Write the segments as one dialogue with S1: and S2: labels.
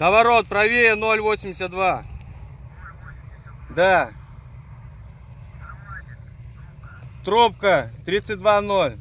S1: Наворот, правее 0,82. Да. Трубка 32-0.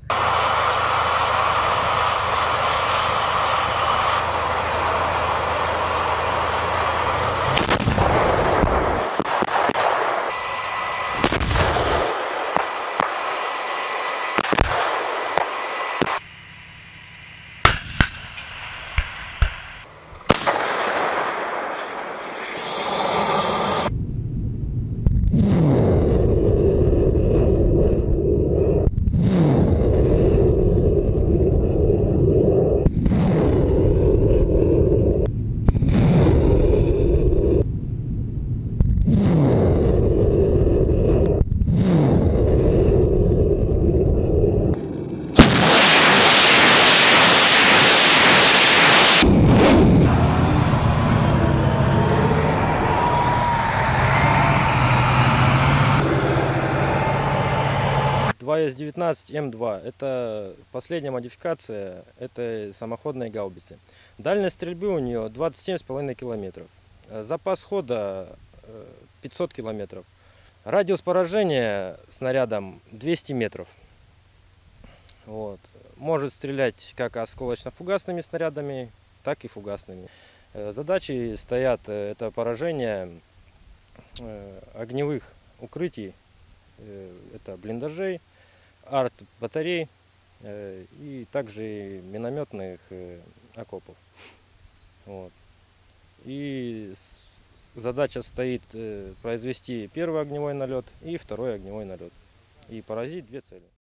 S2: С-19М2 – это последняя модификация этой самоходной гаубицы. Дальность стрельбы у нее 27,5 километров. Запас хода 500 километров. Радиус поражения снарядом 200 метров. Вот. Может стрелять как осколочно-фугасными снарядами, так и фугасными. Задачи стоят это поражение огневых укрытий, это блиндажей, арт-батарей и также минометных окопов. Вот. И задача стоит произвести первый огневой налет и второй огневой налет и поразить две цели.